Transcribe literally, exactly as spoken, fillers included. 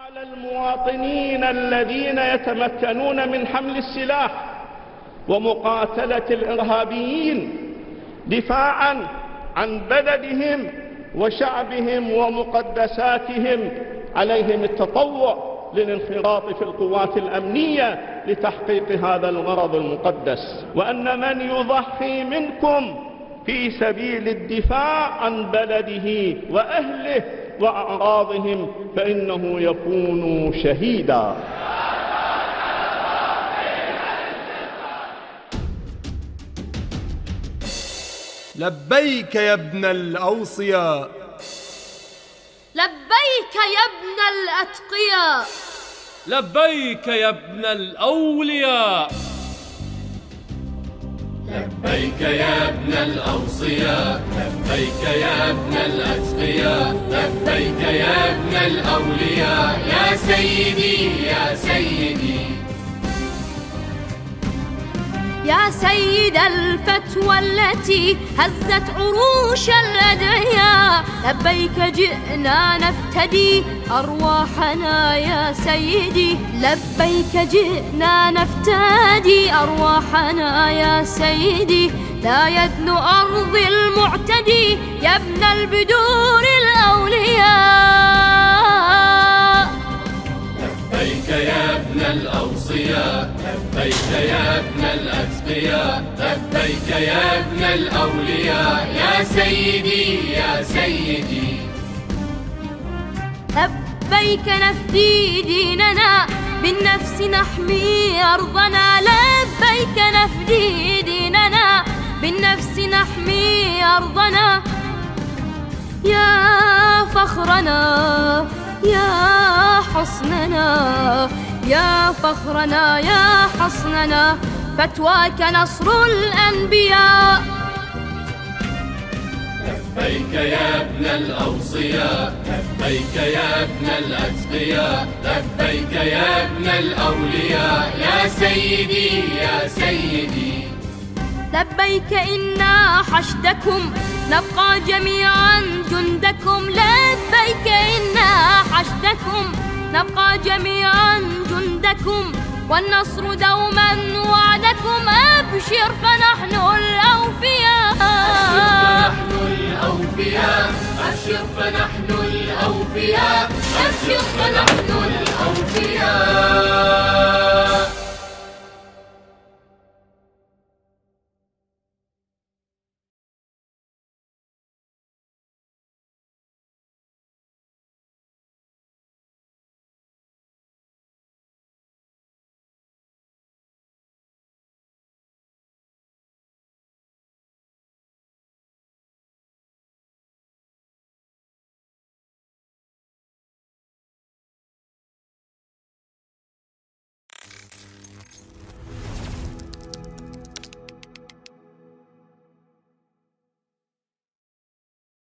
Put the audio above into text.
على المواطنين الذين يتمكنون من حمل السلاح ومقاتلة الإرهابيين دفاعا عن بلدهم وشعبهم ومقدساتهم، عليهم التطوع للانخراط في القوات الأمنية لتحقيق هذا الغرض المقدس، وأن من يضحي منكم في سبيل الدفاع عن بلده وأهله وأعراضهم فإنه يكون شهيدا. لبيك يا ابن الأوصياء، لبيك يا ابن الأتقياء، لبيك يا ابن الأولياء، لبيك يا ابن الأوصياء، لبيك يا ابن الأتقياء، لبيك يا ابن الأولياء، يا سيدي يا سيدي يا سيد الفتوى التي هزت عروش الأدعياء، لبيك جئنا نفتدي أرواحنا يا سيدي، لبيك جئنا نفتدي أرواحنا يا سيدي، لا يدن أرض المعتدي يا ابن البدور الأولياء. لبيك يا ابن الأوصياء، لبيك يا ابن الأتقياء، لبيك يا ابن الأولياء، يا سيدي يا سيدي لبيك نفدي ديننا بالنفس نحمي أرضنا، لبيك نفدي ديننا بالنفس نحمي أرضنا، يا فخرنا يا حصننا يا فخرنا يا حصننا، فتواك نصر الأنبياء. لبيك يا ابن الأوصياء، لبيك يا ابن الأتقياء، لبيك يا ابن الأولياء، يا سيدي يا سيدي لبيك إنا حشدكم نبقى جميعا جندكم، لبيك إنا حشدكم نبقى جميعا جندكم، والنصر دوما وعدكم، أبشر فنحن الأوفياء، أبشر فنحن الأوفياء، أبشر فنحن الأوفياء، أبشر